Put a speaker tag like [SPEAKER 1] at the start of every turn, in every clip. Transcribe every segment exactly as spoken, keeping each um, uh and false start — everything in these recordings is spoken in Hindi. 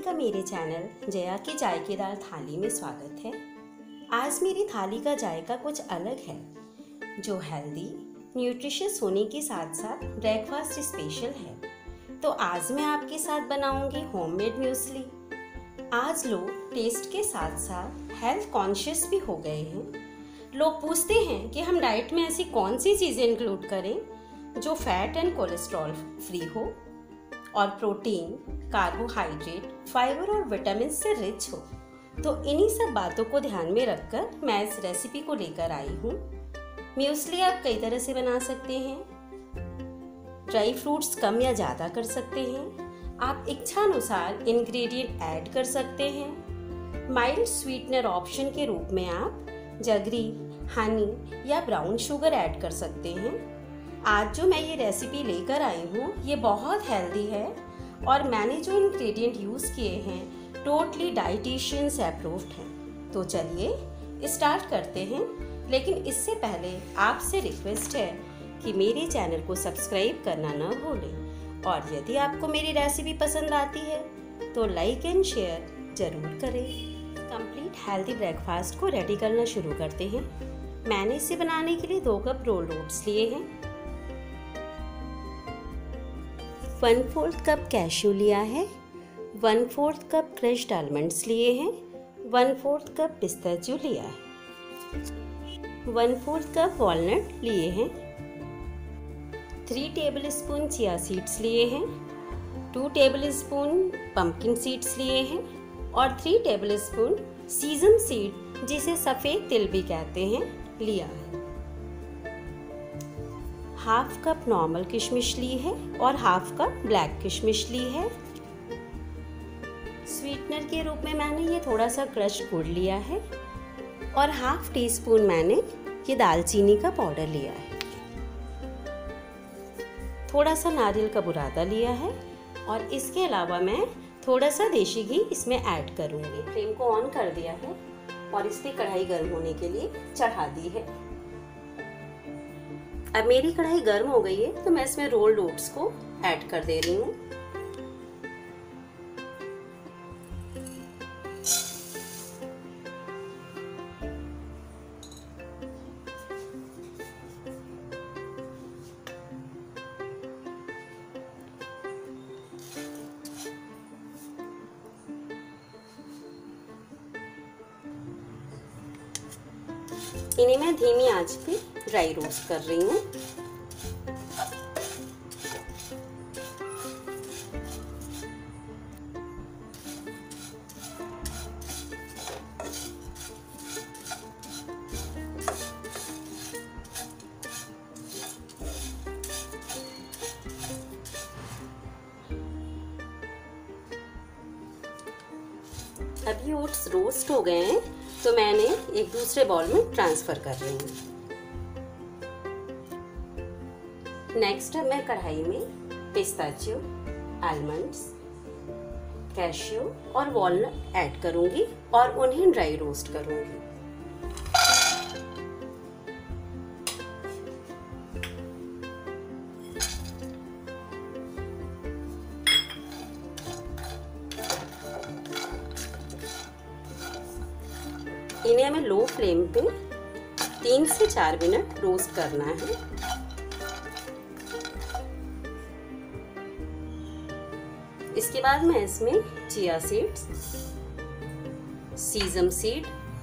[SPEAKER 1] का मेरे चैनल जया की जायकेदार थाली में स्वागत है। आज मेरी थाली का जायका कुछ अलग है, जो हेल्दी न्यूट्रिशियस होने के साथ साथ ब्रेकफास्ट स्पेशल है। तो आज मैं आपके साथ बनाऊंगी होममेड म्यूस्ली। आज लोग टेस्ट के साथ साथ हेल्थ कॉन्शियस भी हो गए हैं। लोग पूछते हैं कि हम डाइट में ऐसी कौन सी चीज़ें इंक्लूड करें जो फैट एंड कोलेस्ट्रॉल फ्री हो और प्रोटीन, कार्बोहाइड्रेट, फाइबर और विटामिन से रिच हो। तो इन्हीं सब बातों को ध्यान में रखकर मैं इस रेसिपी को लेकर आई हूँ। म्यूस्ली आप कई तरह से बना सकते हैं। ड्राई फ्रूट्स कम या ज़्यादा कर सकते हैं। आप इच्छानुसार इंग्रेडिएंट ऐड कर सकते हैं। माइल्ड स्वीटनर ऑप्शन के रूप में आप जगरी, हनी या ब्राउन शुगर ऐड कर सकते हैं। आज जो मैं ये रेसिपी लेकर आई हूँ ये बहुत हेल्दी है और मैंने जो इंग्रेडिएंट यूज़ किए हैं टोटली डाइटिशियंस अप्रूव्ड हैं। तो चलिए स्टार्ट करते हैं, लेकिन इससे पहले आपसे रिक्वेस्ट है कि मेरे चैनल को सब्सक्राइब करना न भूलें और यदि आपको मेरी रेसिपी पसंद आती है तो लाइक एंड शेयर ज़रूर करें। कंप्लीट हेल्दी ब्रेकफास्ट को रेडी करना शुरू करते हैं। मैंने इसे बनाने के लिए दो कप रोल्ड ओट्स लिए हैं, वन फोर्थ कप कैश्यू लिया है, one fourth cup crushed almonds लिए हैं, वन फोर्थ कप पिस्ताचियो लिया है, वन फोर्थ कप वॉलनट लिए हैं, three tablespoon chia seeds लिए हैं, two tablespoon pumpkin seeds लिए हैं और three tablespoon sesame seed जिसे सफ़ेद तिल भी कहते हैं लिया है। हाफ कप नॉर्मल किशमिश ली है और हाफ कप ब्लैक किशमिश ली है। स्वीटनर के रूप में मैंने ये थोड़ा सा क्रश्ड गुड़ लिया है और हाफ टी स्पून मैंने ये दालचीनी का पाउडर लिया है। थोड़ा सा नारियल का बुरादा लिया है और इसके अलावा मैं थोड़ा सा देशी घी इसमें ऐड करूँगी। फ्लेम को ऑन कर दिया है और इसकी कढ़ाई गर्म होने के लिए चढ़ा दी है। अब मेरी कढ़ाई गर्म हो गई है तो मैं इसमें रोल्ड ओट्स को ऐड कर दे रही हूँ। इन्हें मैं धीमी आंच पे ड्राई रोस्ट कर रही हूँ। अब ये ओट्स रोस्ट हो गए हैं तो मैंने एक दूसरे बाउल में ट्रांसफर कर रही हूँ। नेक्स्ट अब मैं कढ़ाई में पिस्ताचियो, आलमंड्स, कैश्यू और वॉलनट ऐड करूँगी और उन्हें ड्राई रोस्ट करूँगी। इन्हें हमें लो फ्लेम पे तीन से चार मिनट रोस्ट करना है। इसके बाद मैं इसमें चिया सीड्स, सीजम सीड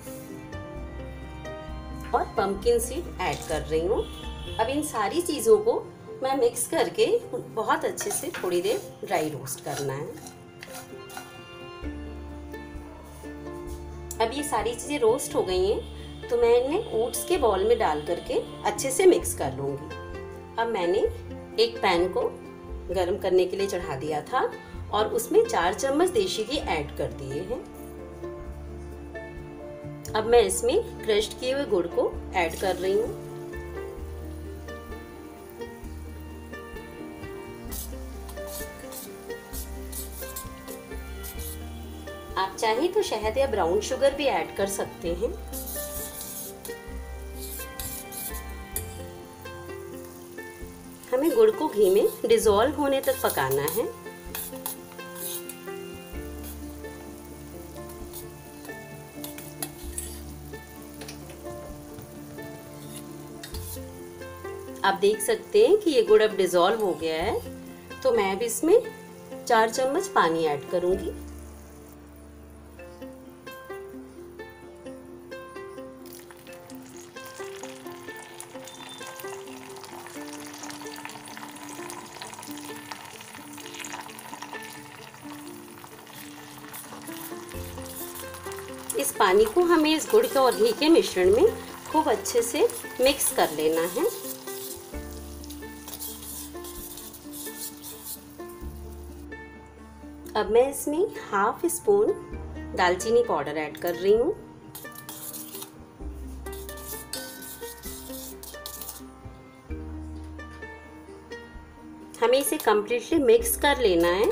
[SPEAKER 1] और पंपकिन सीड ऐड कर रही हूँ। अब इन सारी चीज़ों को मैं मिक्स करके बहुत अच्छे से थोड़ी देर ड्राई रोस्ट करना है। अब ये सारी चीज़ें रोस्ट हो गई हैं तो मैं इन्हें ओट्स के बाउल में डाल करके अच्छे से मिक्स कर लूँगी। अब मैंने एक पैन को गरम करने के लिए चढ़ा दिया था और उसमें चार चम्मच देशी घी ऐड कर दिए हैं। अब मैं इसमें क्रश्ड किए हुए गुड़ को ऐड कर रही हूँ। आप चाहें तो शहद या ब्राउन शुगर भी ऐड कर सकते हैं। हमें गुड़ को घी में डिसॉल्व होने तक पकाना है। आप देख सकते हैं कि ये गुड़ अब डिज़ोल्व हो गया है, तो मैं अब इसमें चार चम्मच पानी ऐड करूंगी। इस पानी को हमें इस गुड़ के और घी के मिश्रण में खूब अच्छे से मिक्स कर लेना है। अब मैं इसमें हाफ स्पून दालचीनी पाउडर ऐड कर रही हूँ। हमें इसे कम्प्लीटली मिक्स कर लेना है।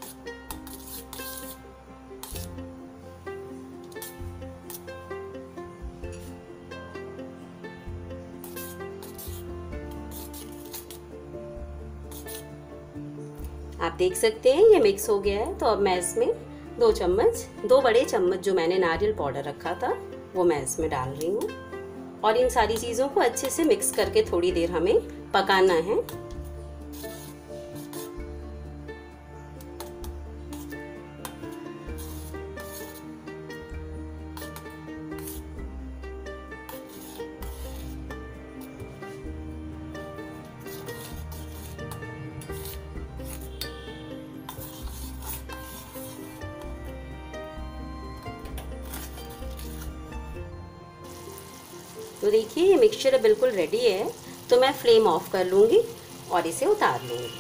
[SPEAKER 1] आप देख सकते हैं ये मिक्स हो गया है, तो अब मैं इसमें दो चम्मच दो बड़े चम्मच जो मैंने नारियल पाउडर रखा था वो मैं इसमें डाल रही हूँ और इन सारी चीज़ों को अच्छे से मिक्स करके थोड़ी देर हमें पकाना है। तो देखिए ये मिक्सचर बिल्कुल रेडी है, तो मैं फ्लेम ऑफ कर लूँगी और इसे उतार लूँगी।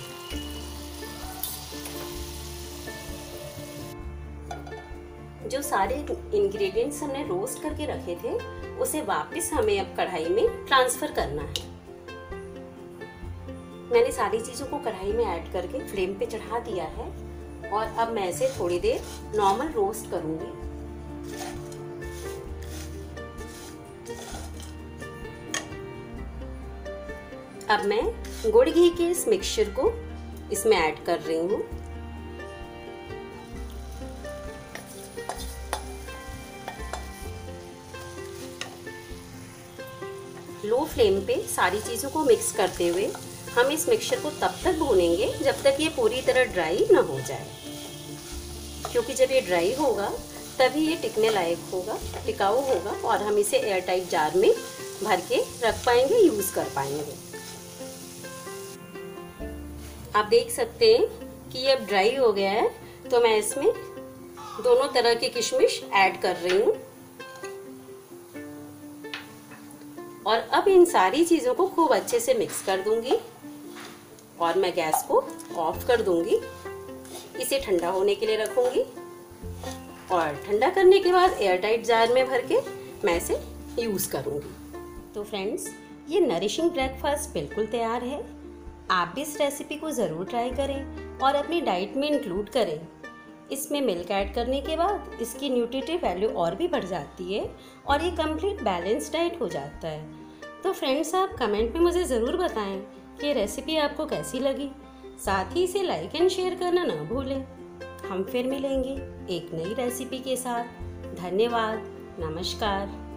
[SPEAKER 1] जो सारे इंग्रेडिएंट्स हमने रोस्ट करके रखे थे उसे वापस हमें अब कढ़ाई में ट्रांसफ़र करना है। मैंने सारी चीज़ों को कढ़ाई में ऐड करके फ्लेम पे चढ़ा दिया है और अब मैं इसे थोड़ी देर नॉर्मल रोस्ट करूँगी। अब मैं गुड़ घी के इस मिक्सचर को इसमें ऐड कर रही हूँ। लो फ्लेम पे सारी चीज़ों को मिक्स करते हुए हम इस मिक्सचर को तब तक भूनेंगे जब तक ये पूरी तरह ड्राई ना हो जाए, क्योंकि जब ये ड्राई होगा तभी ये टिकने लायक होगा, टिकाऊ होगा और हम इसे एयर टाइट जार में भर के रख पाएंगे, यूज़ कर पाएंगे। आप देख सकते हैं कि ये अब ड्राई हो गया है, तो मैं इसमें दोनों तरह की किशमिश ऐड कर रही हूँ और अब इन सारी चीज़ों को खूब अच्छे से मिक्स कर दूंगी और मैं गैस को ऑफ कर दूंगी। इसे ठंडा होने के लिए रखूंगी और ठंडा करने के बाद एयरटाइट जार में भर के मैं इसे यूज़ करूंगी। तो फ्रेंड्स, ये नरिशिंग ब्रेकफास्ट बिल्कुल तैयार है। आप भी इस रेसिपी को ज़रूर ट्राई करें और अपनी डाइट में इंक्लूड करें। इसमें मिल्क ऐड करने के बाद इसकी न्यूट्रिटिव वैल्यू और भी बढ़ जाती है और ये कंप्लीट बैलेंस डाइट हो जाता है। तो फ्रेंड्स, आप कमेंट में मुझे ज़रूर बताएं कि ये रेसिपी आपको कैसी लगी। साथ ही इसे लाइक एंड शेयर करना ना भूलें। हम फिर मिलेंगे एक नई रेसिपी के साथ। धन्यवाद। नमस्कार।